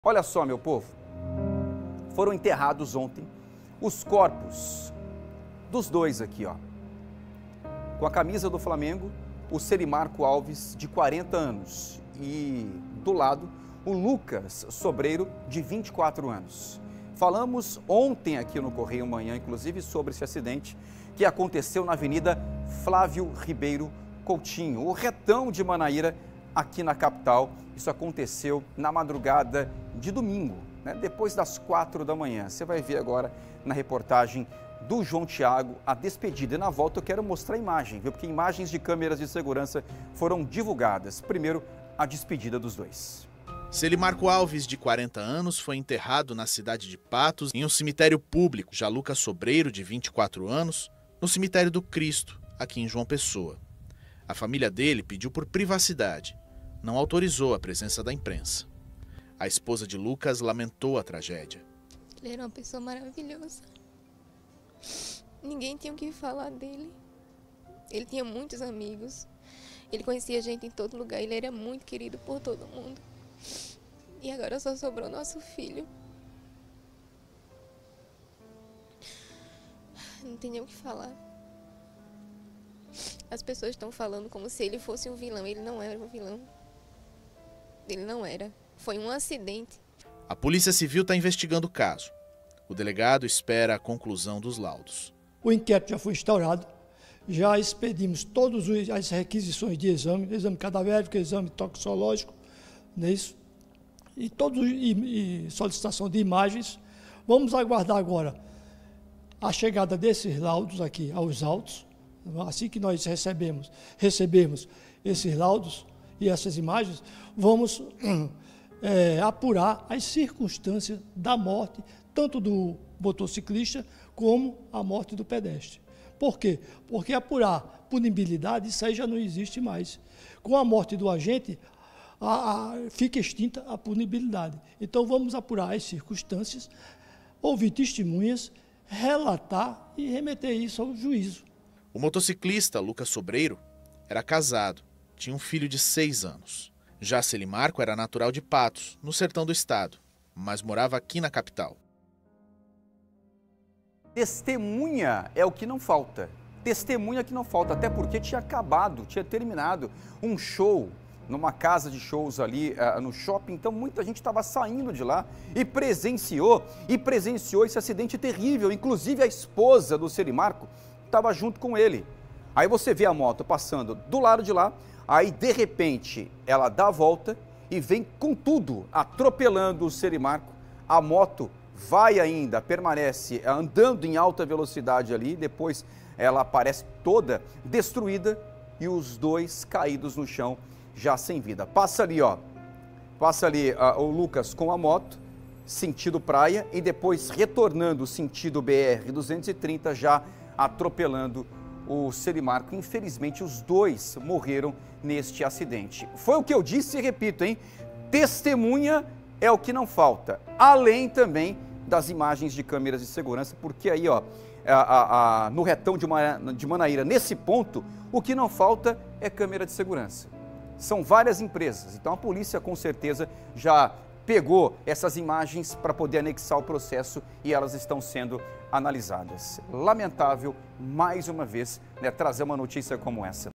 Olha só, meu povo, foram enterrados ontem os corpos dos dois aqui, ó. Com a camisa do Flamengo, o Celimarco Alves, de 40 anos, e do lado, o Lucas Sobreiro, de 24 anos. Falamos ontem aqui no Correio Manhã, inclusive, sobre esse acidente que aconteceu na Avenida Flávio Ribeiro Coutinho, o retão de Manaíra, aqui na capital. Isso aconteceu na madrugada de domingo, né? Depois das 4 da manhã. Você vai ver agora na reportagem do João Thiago a despedida. E na volta eu quero mostrar a imagem, viu? Porque imagens de câmeras de segurança foram divulgadas. Primeiro, a despedida dos dois. Celimarco Alves, de 40 anos, foi enterrado na cidade de Patos, em um cemitério público. Já Lucas Sobreiro, de 24 anos, no cemitério do Cristo, aqui em João Pessoa. A família dele pediu por privacidade. Não autorizou a presença da imprensa. A esposa de Lucas lamentou a tragédia. Ele era uma pessoa maravilhosa. Ninguém tinha o que falar dele. Ele tinha muitos amigos. Ele conhecia gente em todo lugar. Ele era muito querido por todo mundo. E agora só sobrou nosso filho. Não tem nem o que falar. As pessoas estão falando como se ele fosse um vilão. Ele não era um vilão. Ele não era. Foi um acidente. A Polícia Civil está investigando o caso. O delegado espera a conclusão dos laudos. O inquérito já foi instaurado. Já expedimos todas as requisições de exame cadavérico, exame toxicológico, não é isso? E solicitação de imagens. Vamos aguardar agora a chegada desses laudos aqui aos autos. Assim que nós recebermos esses laudos e essas imagens, vamos apurar as circunstâncias da morte, tanto do motociclista como a morte do pedestre. Por quê? Porque apurar punibilidade, isso aí já não existe mais. Com a morte do agente, fica extinta a punibilidade. Então vamos apurar as circunstâncias, ouvir testemunhas, relatar e remeter isso ao juízo. O motociclista Lucas Sobreiro era casado, tinha um filho de 6 anos. Já Celimarco era natural de Patos, no sertão do estado, mas morava aqui na capital. Testemunha é o que não falta. Testemunha que não falta, até porque tinha terminado um show numa casa de shows ali no shopping, então muita gente estava saindo de lá e presenciou esse acidente terrível. Inclusive a esposa do Celimarco estava junto com ele. Aí você vê a moto passando do lado de lá, aí de repente ela dá a volta e vem com tudo, atropelando o Celimarco. A moto vai ainda, permanece andando em alta velocidade ali, depois ela aparece toda destruída e os dois caídos no chão, já sem vida. Passa ali o Lucas com a moto, sentido praia, e depois retornando sentido BR-230, já atropelando o Celimarco. Infelizmente, os dois morreram neste acidente. Foi o que eu disse e repito, hein? Testemunha é o que não falta, além também das imagens de câmeras de segurança, porque aí, ó, no retão de Manaíra, nesse ponto, o que não falta é câmera de segurança. São várias empresas, então a polícia com certeza já pegou essas imagens para poder anexar o processo e elas estão sendo analisadas. Lamentável, mais uma vez, né, trazer uma notícia como essa.